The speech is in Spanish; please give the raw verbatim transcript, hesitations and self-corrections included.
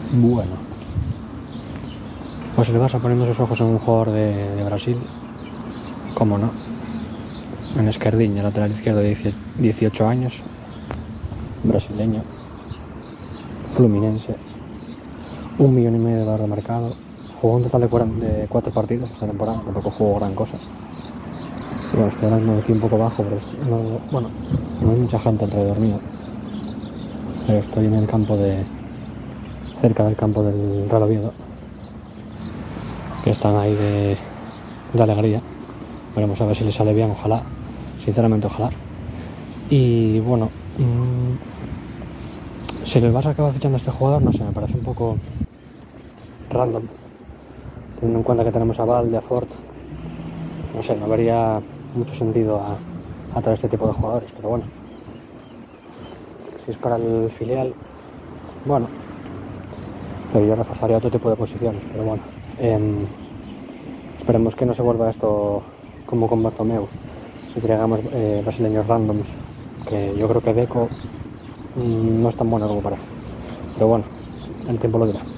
Bueno, pues el Barça poniendo sus ojos en un jugador de, de Brasil, cómo no, en Esquerdiña, lateral izquierdo de dieciocho años, brasileño, fluminense, un millón y medio de valor de mercado, jugó un total de, cuatro, de cuatro partidos esta temporada, tampoco jugó gran cosa. Y bueno, estoy ahora mismo aquí un poco bajo, pero no, bueno, no hay mucha gente alrededor mío, pero estoy en el campo de, cerca del campo del Real Oviedo, que están ahí de, de alegría. Veremos a ver si les sale bien, ojalá, sinceramente ojalá. Y bueno, mmm, si el Barça acaba fichando a este jugador, no sé, me parece un poco random, teniendo en cuenta que tenemos a Valde, a Fort, no sé, no vería mucho sentido a, a traer este tipo de jugadores, pero bueno, si es para el filial, bueno, pero yo reforzaría otro tipo de posiciones, pero bueno, eh, esperemos que no se vuelva esto como con Bartomeu y traigamos eh, brasileños randoms, que yo creo que Deco mmm, no es tan bueno como parece, pero bueno, el tiempo lo dirá.